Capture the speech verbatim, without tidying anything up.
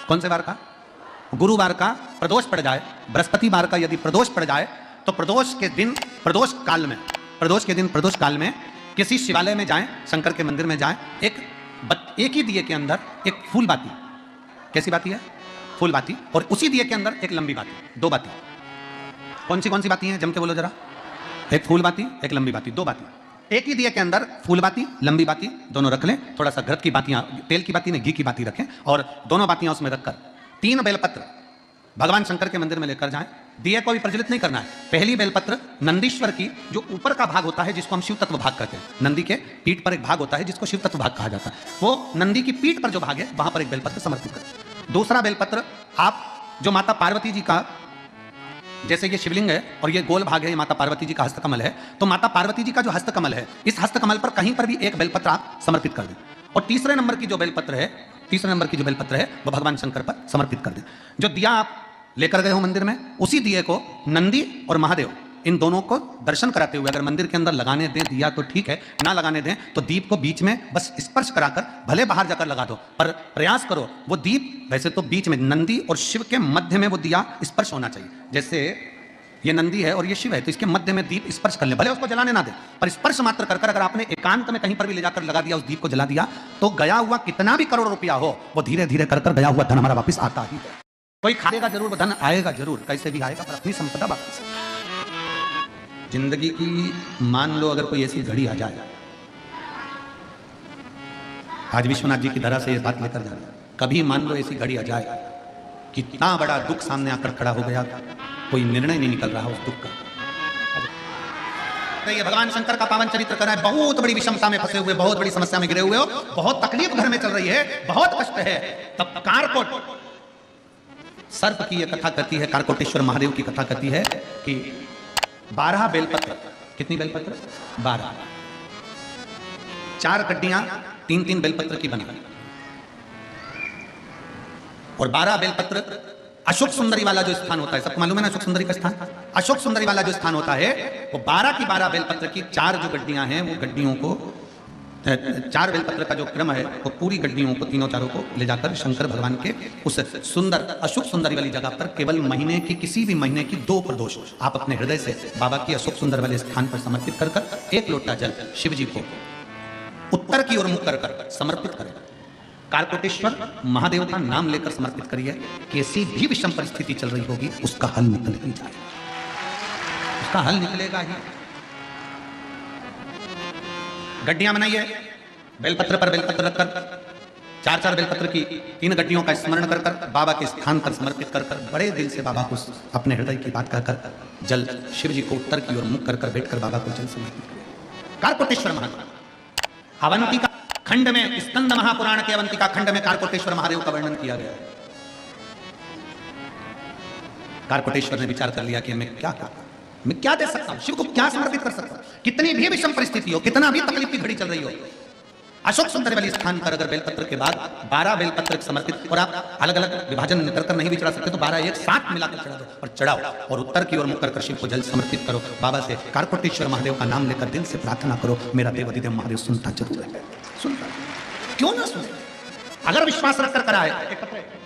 कौन से वार का? गुरुवार का प्रदोष पड़ जाए, बृहस्पतिवार का यदि प्रदोष पड़ जाए तो प्रदोष के दिन, प्रदोष काल में, प्रदोष के दिन, प्रदोष काल में किसी शिवालय में जाएं, शंकर के मंदिर में जाएं, एक एक ही दिए के अंदर एक फूल बाती, कैसी बाती है? फूल बाती, और उसी दिए के अंदर एक लंबी बाती, दो बाती। कौन सी कौन सी बाती हैं? जम के बोलो जरा। एक फूल बाती, एक लंबी बाती, दो बाती। एक ही दिए के अंदर फूल बाती, लंबी बाती दोनों रख लें, थोड़ा सा घृत की बातियां, तेल की बाती नहीं, घी की बाती रखें, और दोनों बातियां उसमें रखकर तीन बेलपत्र भगवान शंकर के मंदिर में लेकर जाएं। दिए को भी प्रज्वलित नहीं करना है। पहली बेलपत्र नंदीश्वर की, जो ऊपर का भाग होता है जिसको हम शिव तत्व भाग कहते हैं, नंदी के पीठ पर एक भाग होता है जिसको शिव तत्व भाग कहा जाता है, वो नंदी की पीठ पर जो भाग है वहां पर एक बेलपत्र समर्पित करें। दूसरा बेलपत्र आप जो माता पार्वती जी का, जैसे ये शिवलिंग है और ये गोल भाग है, ये माता पार्वती जी का हस्तकमल है, तो माता पार्वती जी का जो हस्तकमल है, इस हस्तकमल पर कहीं पर भी एक बेलपत्र आप समर्पित कर दें। और तीसरे नंबर की जो बेलपत्र है, तीसरे नंबर की जो बेलपत्र है वो भगवान शंकर पर समर्पित कर दें। जो दिया आप लेकर गए हो मंदिर में, उसी दिए को नंदी और महादेव इन दोनों को दर्शन कराते हुए अगर मंदिर के अंदर लगाने दें दिया तो ठीक है, ना लगाने दें तो दीप को बीच में बस स्पर्श कराकर, भले बाहर जाकर लगा दो, पर प्रयास करो वो दीप वैसे तो बीच में, नंदी और शिव के मध्य में वो दिया स्पर्श होना चाहिए। जैसे ये नंदी है और ये शिव है, तो इसके मध्य में दीप स्पर्श कर ले, भले उसको जलाने ना दे, पर स्पर्श मात्र कर कर अगर आपने एकांत में कहीं पर भी ले जाकर लगा दिया, उस दीप को जला दिया, तो गया हुआ कितना भी करोड़ रुपया हो, वो धीरे धीरे कर कर गया हुआ धन हमारा वापस आता ही है। कोई खाएगा जरूर, वो धन आएगा जरूर, कैसे भी आएगा, पर अपनी संपदा वापस। जिंदगी की मान लो अगर कोई ऐसी घड़ी आ जाए, आज विश्वनाथ जी की धरा से ये बात लेकर जा रहे, कभी मान लो ऐसी घड़ी आ जाए, कितना बड़ा दुख सामने आकर खड़ा हो गया, कोई निर्णय नहीं निकल रहा उस दुख का। ये भगवान शंकर का पावन चरित्र कर रहा है, बहुत बड़ी विषमता में फंसे हुए, बहुत बड़ी समस्या में गिरे हुए हो, बहुत तकलीफ घर में चल रही है, बहुत कष्ट है, तब कारकोट सर्प की यह कथा कहती है, कारकोटेश्वर महादेव की कथा कहती है कि बारह बेलपत्र, कितनी बेलपत्र? बारह, चार कड्डियां तीन तीन बेलपत्र की बनी, और बारह बेलपत्र अशोक सुंदरी वाला जो स्थान होता है, सबको मालूम है ना अशोक सुंदरी का स्थान? अशोक सुंदरी वाला जो स्थान होता है, वो बारह की बारह बेलपत्र की चार जो गड्डियां हैं, वो गड्डियों को, चार बेलपत्र का जो क्रम है, वो पूरी गड्डियों को, तीनों चारों को ले जाकर शंकर भगवान के उस सुंदर अशोक सुंदरी वाली जगह पर, केवल महीने की, किसी भी महीने की दो प्रदोष आप अपने हृदय से बाबा की अशोक सुंदर वाले स्थान पर समर्पित कर कर एक लोटा जल शिव जी को उत्तर की ओर मुख कर कर समर्पित करें। कारकोटेश्वर महादेव का नाम लेकर समर्पित करिए, कैसी भी विषम परिस्थिति चल रही होगी उसका हल निकल ही जाए, उसका हल निकलेगा ही। गड्डियां बनाइए, बेलपत्र पर बेलपत्र रखकर, चार चार बेलपत्र की तीन गड्डियों का स्मरण कर कर बाबा के स्थान पर समर्पित कर कर, बड़े दिल से बाबा को अपने हृदय की बात कहकर जल शिव जी को उत्तर की ओर मुख कर कर बैठकर बाबा को जल समर्पित करिए। कारकोटेश्वर महादेव, अवंतिका खंड में, स्कंद महापुराण के अवंतिका खंड में कारकोटेश्वर महादेव का वर्णन किया गया है। कारकोटेश्वर ने विचार कर लिया कि मैं क्या क्या मैं क्या दे सकता हूं, शिव को क्या समर्पित कर सकता हूं, कितनी भी विषम परिस्थिति हो, कितना भी तकलीफ की घड़ी चल रही हो, अशोक सुंदर वाली स्थान पर अगर बेलपत्र के बाद बारह बेलपत्र समर्पित, और आप अलग अलग विभाजन कर कर नहीं भी चढ़ा सकते तो बारह एक साथ मिलाकर चढ़ा दो और चढ़ाओ, और उत्तर की ओर मुख कर शिव को जल समर्पित करो। बाबा से कारकोटेश्वर महादेव का नाम लेकर दिल से प्रार्थना करो, मेरा देवाधिदेव महादेव सुनता जरूर है, सुनता, क्यों ना सुने, अगर विश्वास रखकर कराए।